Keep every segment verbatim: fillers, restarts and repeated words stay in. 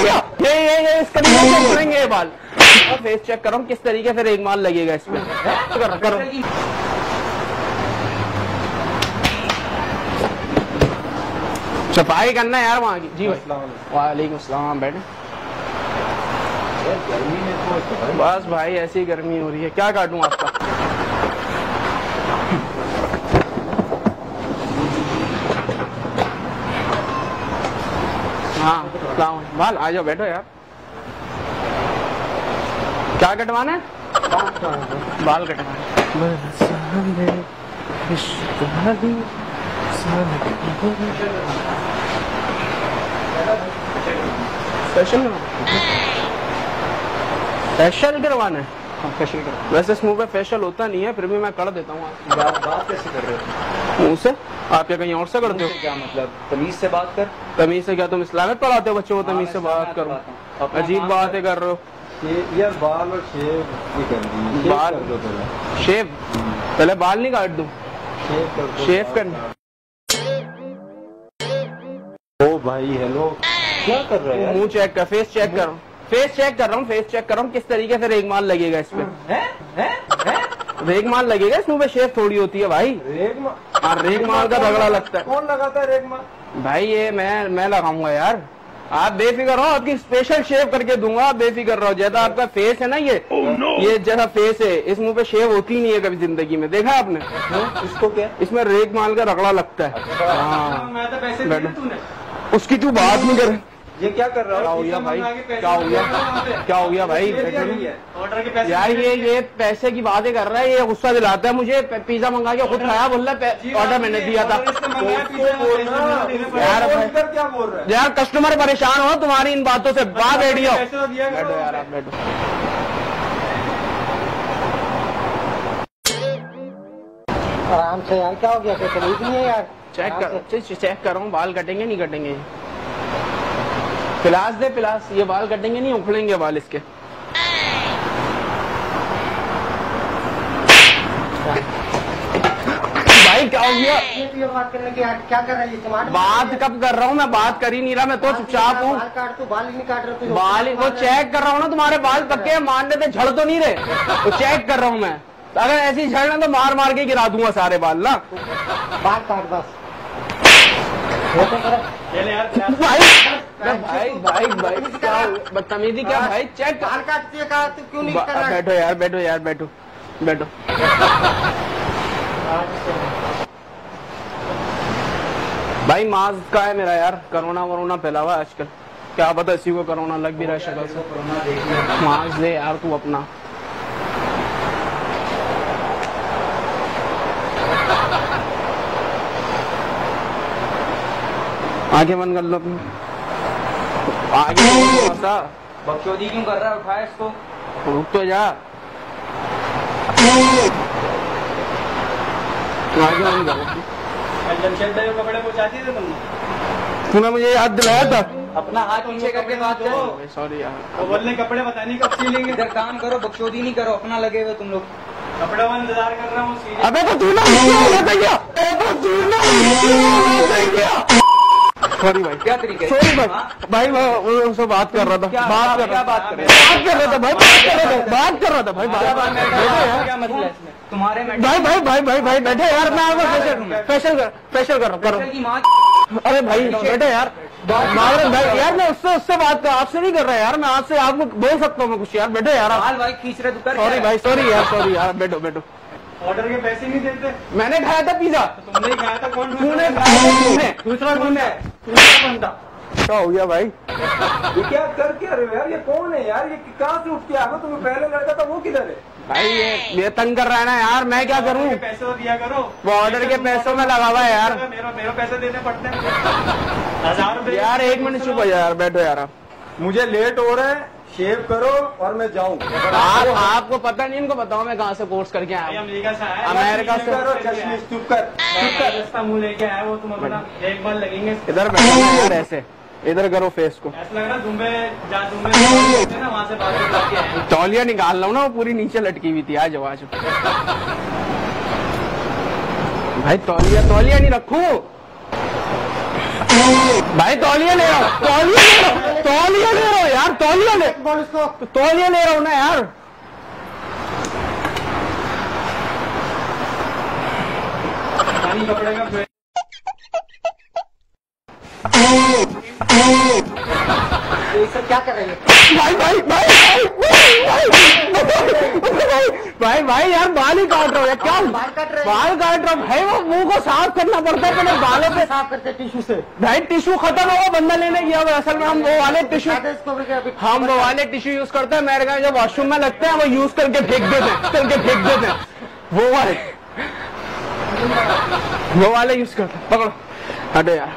गया। ये ये ये इस तरीके से उड़ेंगे ये बाल। फेस चेक करो किस तरीके से एक माल लगेगा इस पे। करो करो सफाई करना यार वहाँ की। जी वालेकुम सलाम। बैठे। बस भाई ऐसी गर्मी हो रही है, क्या काटूं आपका? हाँ बाल आ जाओ, बैठो यार। क्या कटवाना है? बाल कटवाना। फेशियल फेशियल करवाना है? फेशियल करवाना। वैसे इस मुंह पे फेशियल होता नहीं है, फिर भी मैं कर देता हूँ। बात कैसे कर रहे हो? मुंह से? आप क्या कहीं और से करते हो? क्या मतलब? तमीज से बात कर। तमीज से क्या तुम इस्लाम में पढ़ाते हो बच्चों को? तमीज से बात करो, अजीब बातें कर रहे हो। यार बाल और शेव कर दी। बाल कर दो पहले। शेव? पहले बाल नहीं काट दूं? शेव कर दो। शेव करना। ओ भाई हेलो, क्या कर रहे हो? मुंह चेक कर, फेस चेक कर। फेस चेक कर रहा हूँ, फेस चेक कर रहा हूँ किस तरीके से रेगमाल लगेगा इस पे। हैं? हैं? हैं? रेगमाल लगेगा इस मुंह पे, शेव थोड़ी होती है भाई। रेगमाल? हाँ रेगमाल का रगड़ा लगता है। कौन लगाता है रेगमाल? भाई ये मैं मैं लगाऊंगा यार, आप बेफिक्र रहो, आपकी स्पेशल शेव करके दूंगा, आप बेफिक्र रहो। जैसा आपका फेस है ना ये oh, no. ये जैसा फेस है इस मुंह पे शेव होती नहीं है कभी जिंदगी में, देखा आपने? इसको क्या? इसमें रेगमाल का रगड़ा लगता है। हाँ उसकी तू बात नहीं करे। ये क्या कर रहा क्या हो गया भाई? क्या हो गया? क्या हो गया भाई? यार ये ये पैसे की बातें कर रहा है, ये गुस्सा दिलाता है मुझे। पिज्जा मंगा के खुद खाया, बोल रहा है ऑर्डर मैंने दिया था। यार क्या बोल रहा है यार? कस्टमर परेशान हो तुम्हारी इन बातों से। बात बैठियो, बैठो यार आप बैठो। आराम से यार, क्या हो गया? तकलीफ नहीं है यार? चेक कर, चेक कर रहा हूँ बाल कटेंगे नहीं कटेंगे। पिलास दे पिलास, ये बाल कटेंगे नहीं उखड़ेंगे बाल इसके। भाई क्या हो गया? ये बात करने की क्या कर रही है? बात कब कर रहा हूँ मैं? बात कर ही नहीं रहा मैं तो, चुपचाप हूँ। बाल काट, तू बाल नहीं काट रहा? बाल वो चेक कर रहा हूँ ना, तुम्हारे बाल पक्के मान लेते, झड़ तो नहीं रहे, तो चेक कर रहा हूँ मैं। अगर ऐसी झड़ना तो मार मार के गिरा दूंगा सारे बाल ना। बाल काट बस। भाई भाई भाई भाई क्या बदतमीजी? क्या भाई? चेक बाल काटती है, कहा तू क्यों नहीं कर रहा? बैठो यार, बैठो यार, बैठो बैठो। भाई मास्क का है मेरा यार, कोरोना वरोना फैला हुआ है आजकल, क्या पता इसी को कोरोना लग भी रहा है शक्ल से। मास्क दे यार तू अपना। आगे बंद कर लो अपनी, आगे बकचोदी क्यों कर रहा है? उठाया इसको, रुक तो जा। आगे बंद करो। जमशेद भाई कपड़े पहुंचाती थे तुमने? तूने मुझे याद दिलाया था। अपना हाथ पीछे करके बात करो। सॉरी यार, वो बोलने कपड़े बताने कब सिलेंगे? इधर काम करो, बकचोदी नहीं करो, अपना लगे हुए तुम लोग। कपड़े वाला इंतजार कर रहा हूँ। अबे तो तू ना सॉरी भाई, क्या तरीके? सॉरी भाई, भाई मैं उससे बात कर रहा था। क्या बात कर क्या बात कर रहे बात कर रहा था भाई, बात कर रहा था बात कर रहा था भाई। क्या मतलब है इसमें? तुम्हारे भाई भाई भाई भाई भाई बैठे यार, मैं आपको फेशियल कर फेशियल कर रहा हूँ। अरे भाई बैठे यार, भाई यार मैं उससे उससे बात कर, आपसे नहीं कर रहा यार, मैं आपसे आपको बोल सकता हूँ मैं कुछ यार। बैठे यार आप भाई खींच रहे तो। सॉरी भाई, सॉरी यार, सॉरी यार, बैठो बैठो। ऑर्डर के पैसे नहीं देते? मैंने खाया था पिज्जा। तुमने खाया था? कौन तूने खाया? तूने दूसरा कौन है? दूसरा बंदा। क्या हो गया भाई? ये क्या कर क्या रहे हो यार? ये कौन है यार? ये कहाँ से उठ के आ गए? तुम्हें पहले लड़का था वो किधर है? भाई ये ये तंग कर रहा है ना यार, मैं क्या करूँ? पैसे दिया करो। वो ऑर्डर के पैसों में लगा हुआ है यार। मेरा मेरा पैसे देने पड़ते हैं हजार रुपए। यार एक मिनट चुप हो यार, बैठो यार आप। मुझे लेट हो रहा है, शेव करो और मैं जाऊँ। आप आपको पता नहीं, इनको बताओ मैं कहाँ से कोर्स करके आया। अमेरिका से आया। अमेरिका से। चुप कर, चुप कर। रास्ता मुँह लेके आया वो, तुम अपना एक बार लगेंगे। इधर बैठो यार, ऐसे इधर करो फेस को। ऐसा लग रहा दुबे जहाँ दुबे ना वहाँ से बात। तौलिया निकाल लो ना, वो पूरी नीचे लटकी हुई थी। आ जाओ आ जाओ भाई, तौलिया तौलिया नहीं रखू। भाई तौलिया ले रहा हूँ, तौलिया ले रहा हूँ, तौलिया ले रहा हूँ यार, तौलिया ले, बोल इसको। तौलिया ले रहा हूँ ना यार। पानी कपड़े में ये सब क्या कर रहे हैं? भाई भाई भाई भाई भाई भाई भाई यार बाल ही काट रहा हूँ यार, क्या बाल काट रहे हैं? बाल काट रहा हूँ भाई, वो मुंह को साफ करना पड़ता है पहले बालों पे। साफ करते टिश्यू से। भाई टिश्यू खत्म होगा, बंदा लेने गया हुआ, असल में हम वो वाले टिश्यू, इसको भी क्या अभी- हम वो वाले टिश्यू यूज करते हैं, मेरे घर जो वॉशरूम में लगते हैं वो यूज करके फेंक देते हैं, करके फेंक देते हैं, वो वाले वो वाले यूज करते हैं। पकड़ो, हटो यार,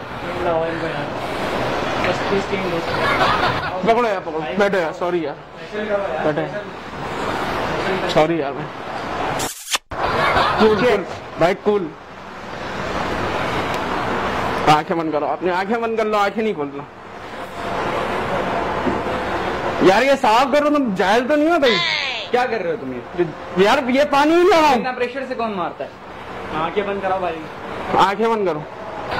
पकड़ो यार, पकड़ो, बैठो यार, सॉरी यार, बैठो यार, सॉरी यार, कूल कूल भाई, कूल। आंखें बंद करो, अपनी आंखें बंद कर लो, आंखें नहीं खोल लो यार, ये साफ करो, तुम जायल तो नहीं हो भाई? क्या कर रहे हो तुम ये? यार ये पानी ही लगाओ। इतना प्रेशर से कौन मारता है? आंखें बंद कराओ भाई, आंखें बंद करो।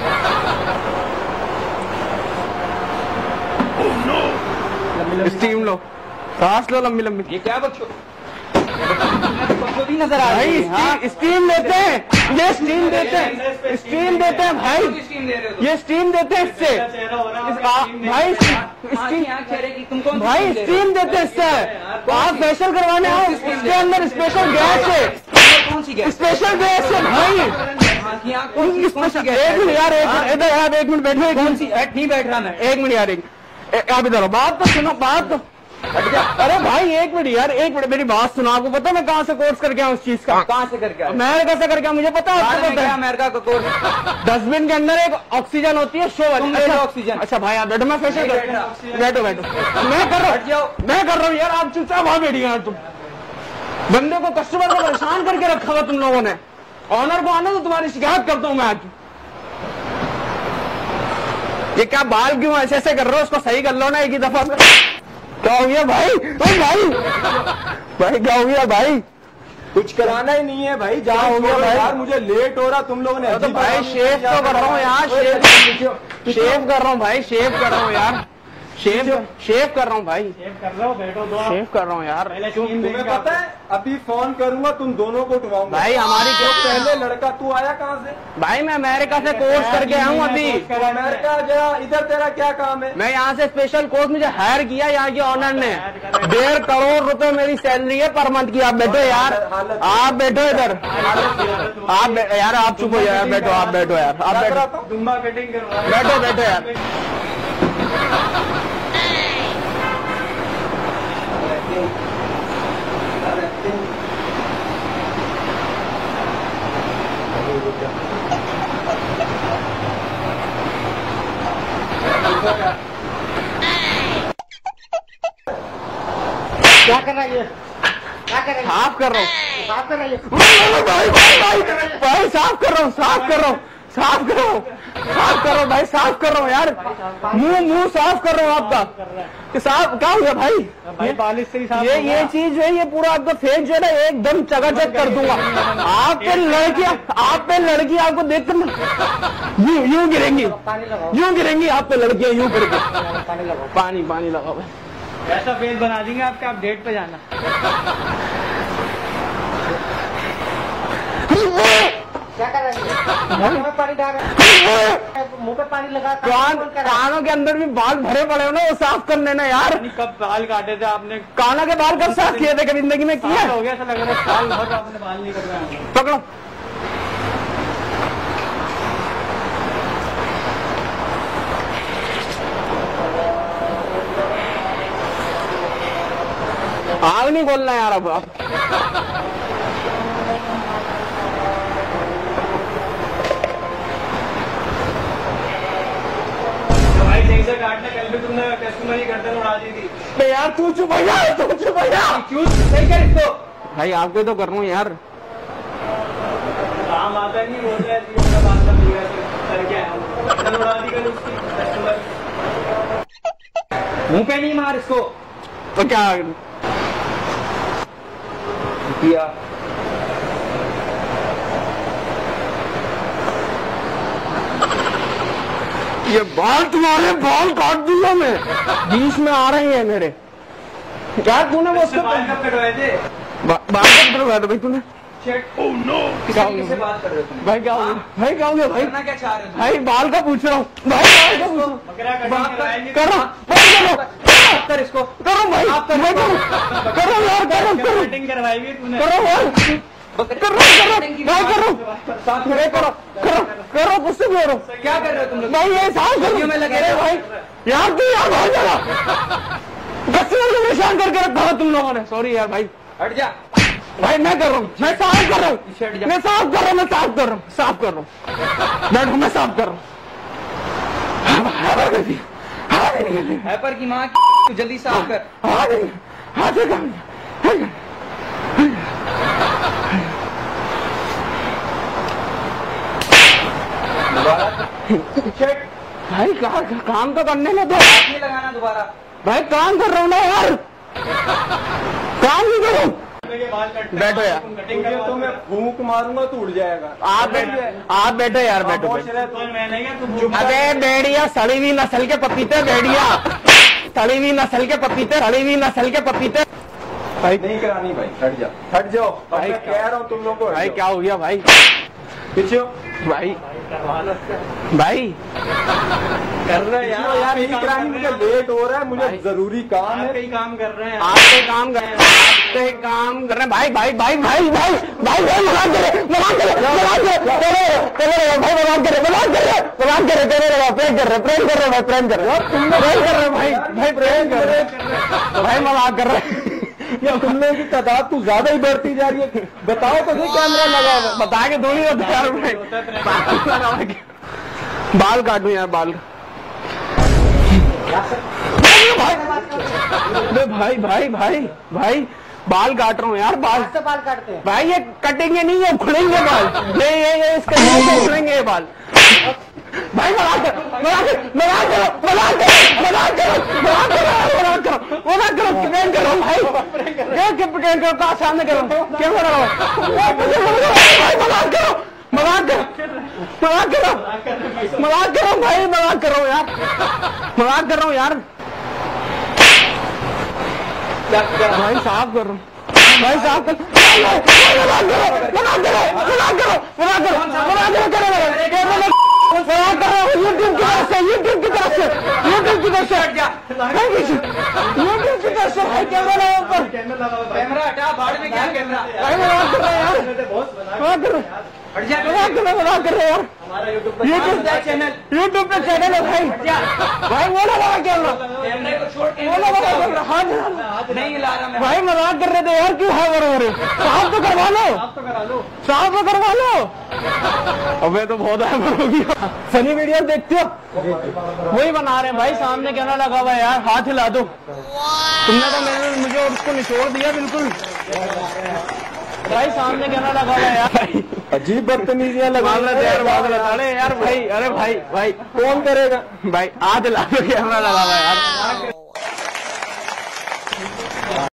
स्टीम लो, सांस लो लंबी लंबी। ये क्या बच्चों भी नजर आ रही भाई है? हाँ? स्टीम, स्टीम देते हैं, ये स्टीम देते हैं, स्टीम देते हैं भाई, स्टीम दे रहे हो तुम? ये स्टीम देते हैं इससे। इस- आ- भाई स्टीम, यहाँ चेहरे की तुम कौन सी भाई स्टीम दे रहे स्टीम देते हैं इससे। आप फेशियल करवाने आओ, इसके अंदर स्पेशल गैस है, हो? कौन सी गैस? स्पेशल गैस है भाई। हाँ, यहाँ कौन सी कौन सी एक गैस? मिनट यार, एक मिनट इधर यार, एक मिनट बैठो, एक कौन मिनट, सी? हट, नहीं बैठ रहा मैं। एक मिनट यार, एक ए- आप इधर आओ, बात तो सुनो, बात तो। अरे भाई एक मिनट यार, एक मिनट मेरी बात सुनो। आपको पता है मैं कहाँ से कोर्स करके आया उस चीज का? कहाँ से करके आए? अमेरिका से करके आया, मुझे पता है, आपको पता है। अमेरिका का कोर्स? डस्टबिन के अंदर एक ऑक्सीजन होती है, शो वाली। तुम बैठो ऑक्सीजन। अच्छा भाई आप बैठो, मैं फेशियल नहीं कर, बैठा। बैठो बैठो, मैं कर रहा हट जाओ। हूँ, मैं कर रहा हूँ यार, आप चुपचाप वहां बैठिए यार। तुम बंदे को, कस्टमर को परेशान करके रखा हुआ तुम लोगों ने। ऑनर को आना तो तुम्हारी शिकायत करता हूँ मैं आज। ये क्या बाल क्यों ऐसे ऐसे कर रहे हो? उसको सही कर लो ना एक ही दफा में। क्या हो गया भाई? ओ भाई भाई क्या हो गया भाई? कुछ कराना ही नहीं है भाई, जाओ हो गया छोड़ो भाई? यार, मुझे लेट हो रहा, तुम लोगों ने तो अजीब भाई काम शेव किया। तो कर रहा हूँ यार, शेव शेव कर रहा हूँ भाई, शेव कर रहा हूँ यार, शेव शेव कर रहा हूँ भाई, कर रहा हूँ, बैठो दो। शेव कर रहा हूँ यार। तुम्हें पता है अभी फोन करूंगा, तुम दोनों को उठवाऊंगा भाई हमारी तो पहले लड़का तू आया कहाँ से? भाई मैं अमेरिका से कोर्स करके आया हूँ अभी। तो अमेरिका जा, इधर तेरा क्या काम है? मैं यहाँ से स्पेशल कोर्स, मुझे हायर किया यहाँ के ऑनर ने। डेढ़ करोड़ रुपए मेरी सैलरी है पर मंथ की। आप बैठो यार, आप बैठो इधर, आप बै- यार आप चुप हो जाओ यार, बैठो आप बैठो यार, आप बैठो दुम्बा कटिंग करवा। बैठो बैठो यार। क्या कर रहा है ये? क्या कर रहा है? साफ कर रहा हूँ साफ कर रहा है ये? भाई भाई भाई भाई साफ कर रहा हूँ, साफ कर रहा हूँ, साफ कर रहा हूँ, साफ कर रहा हूँ भाई, साफ कर रहा हूँ यार, मुंह मुंह साफ कर रहा हूँ आपका। कि साफ क्या हुआ भाई? भाई पालिश से ही साफ ये होगा। ये चीज जो है, ये पूरा आपका फेस जो है ना एकदम चकाचक कर दूंगा। आप पे लड़की, आप पे लड़की आपको देखकर यूं यूं गिरेंगी, पानी लगाओ, यूं गिरेंगी आप पे लड़कियां यूं करके। पानी लगाओ। पानी पानी लगाओ भाई। ऐसा फेस बना देंगे आपके, आप डेट पे जाना। क्या कर रहा है? मुंह में पानी डाल रहा है, मुंह पे पानी लगा, कान कौन कर रहा है? कानों के अंदर भी बाल भरे पड़े हो ना, वो साफ कर लेना यार। कब बाल काटे थे आपने? कानों के बाल कब साफ किए थे कभी जिंदगी में? किया साल हो गया, ऐसा लग रहा है साल भर आपने बाल नहीं कटवाए। पकड़ो। आग नहीं खोलना यार अब आप। भाई सही से काटना, कल भी तुमने कस्टमर ही गर्दन उड़ा दी थी। बे यार तू चुप हो जा, तू चुप हो जा। क्यों सही कर इसको? भाई आपको तो कर रहा हूँ यार। काम आता नहीं, बोल रहा है जी, मेरा बात का मिल गया तो करके आया हूँ। गर्दन उड़ा दी कल उसकी कस्टमर। मुंह पे नहीं मार इसको। तो क्या किया ये बाल तुम्हारे बाल काट दूंगा मैं, बीच में आ रहे हैं मेरे। क्या तूने वो उसको बाल कब कटवाए थे? बा- बाल कब कटवाया था भाई तूने? ओह नो, क्या हो किससे गया बात कर रहे हो तुम? भाई? क्या हो गया भाई? क्या हो गया भाई? करना क्या चाह रहे हो तुम? भाई बाल का पूछ रहा हूँ भाई, बाल का पूछ रहा हूँ। बकरा कटिंग करवाएंगे। करो करो कर इसको, करो भाई, मैं करो करो यार, करो करो कटिंग करवाई हुई तूने। करो यार, करो करो भाई, करो साथ में अरे करो करो करो, मुझसे भी करो क्या कर रहे हो तुम लोग? भाई। ये साफ करो में लगे अरे भाई यार, तू यार बहुत ज्यादा गस्से में निशान करके रखा है तुम लोगों ने। सॉरी यार भाई, हट जा। भाई मैं कर रहा हूँ, मैं साफ कर रहा हूँ, हट जा। मैं साफ कर रहा हूँ, मैं साफ कर रहा हूँ, साफ कर रहा हूँ, बैठो, मैं साफ कर रहा हूँ। हैपर की माँ की, तू जल्दी साफ कर। हाथ से काम भाई, कहा काम तो करने में दो नहीं लगाना दोबारा। भाई, काम कर रहा हूँ ना यार, काम नहीं करूँ। बाल कट बैठो यार। कटिंग तुझे तो मैं फूंक मारूंगा तो उड़ जाएगा। आप बैठो, आप बैठो यार, बैठो खामोश बैठो। रह तो तू। मैंने क्या तू अबे बेड़िया, सड़ी हुई नस्ल के पपीते, बेड़िया सड़ी हुई नस्ल के पपीते, सड़ी हुई नस्ल के पपीते। भाई नहीं करानी भाई, हट जा, हट जाओ। अब भाई, मैं कह रहा हूँ तुम लोगों को, हट भाई जाओ। क्या हो गया भाई? पीछे हो। भाई भाई कर रहे हैं यार, यार नहीं करानी, मुझे लेट हो रहा है, मुझे जरूरी काम है। कई काम कर रहे हैं। आप तो काम कर आप तो काम कर रहे हैं भाई, भाई भाई भाई भाई भाई भाई मजाक करे, मजाक करे, मजाक करे, तेरे भाई मजाक करे, मजाक करे, मजाक करे, तेरे लगा प्रेम कर रहे, प्रेम कर रहे भाई, प्रेम कर रहे, तुम प्रेम कर रहे भाई, भाई प्रेम कर रहे भाई, मजाक कर रहे। या तुम लोगों की तादाद तो ज्यादा ही बढ़ती जा रही है। बताओ तो सही, कैमरा लगा हुआ है। बता के दो नहीं होता यार भाई, बाल काटू यार, बाल भाई भाई भाई भाई भाई बाल काट रहा हूँ यार, बाल से बाल काटते हैं। भाई, ये कटेंगे नहीं, ये खुलेंगे बाल, ये ये ये इसके मुंह से खुलेंगे ये बाल। भाई मजाक करो, मजाक करो, मजाक करो, मजाक करो, मजाक करो, मजाक करो, मजाक करो, मजाक करो, प्रैंक करो भाई, क्या क्या प्रैंक करो, कहाँ सामने करो, कैमरा लगाओ, भाई मजाक करो, मजाक करो, मजाक करो, मजाक करो भाई, मजाक करो यार, मजाक कर रहा हूँ यार भाई, साफ कर रहा हूँ भाई, साफ कर, मजाक करो, मजाक करो, मजाक करो, मजाक करो, मजाक करो, करो करो मजाक कर रहा हूँ, यूट्यूब की तरफ से, यूट्यूब की तरफ से, यूट्यूब की तरफ से हट जा, यूट्यूब की तरफ से भाई, कैमरा ऊपर, कैमरा हटा, भाड़ में क्या कैमरा? भाई मजाक कर रहे हैं यार, मजाक कर रहे हैं, हट जा। मजाक कर रहे हैं, मजाक कर रहे हैं यार, हमारा यूट्यूब पर यूट्यूब चैनल, यूट्यूब पे चैनल है भाई, भाई वो लगा कैमरा, कैमरे को छोड़ के वो लगा कैमरा, हाथ नहीं हिला रहा मैं। भाई मजाक कर रहे थे यार, क्यों हाथ हो रहे? साफ तो करवा लो, आप तो करा लो। साफ तो करवा लो। अबे तो बहुत हैमर होगी। फनी वीडियो देखते हो, वही बना रहे हैं भाई, सामने कैमरा लगा हुआ है यार, हाथ हिला दो। तुमने तो मैंने मुझे उसको निचोड़ दिया बिल्कुल भाई, सामने कैमरा लगा हुआ है यार, अजीब बदतमीजियां लगा मामला यार, मामला अरे यार भाई, अरे भाई भाई कौन करेगा? भाई हाथ हिला दो, कैमरा लगा हुआ है यार।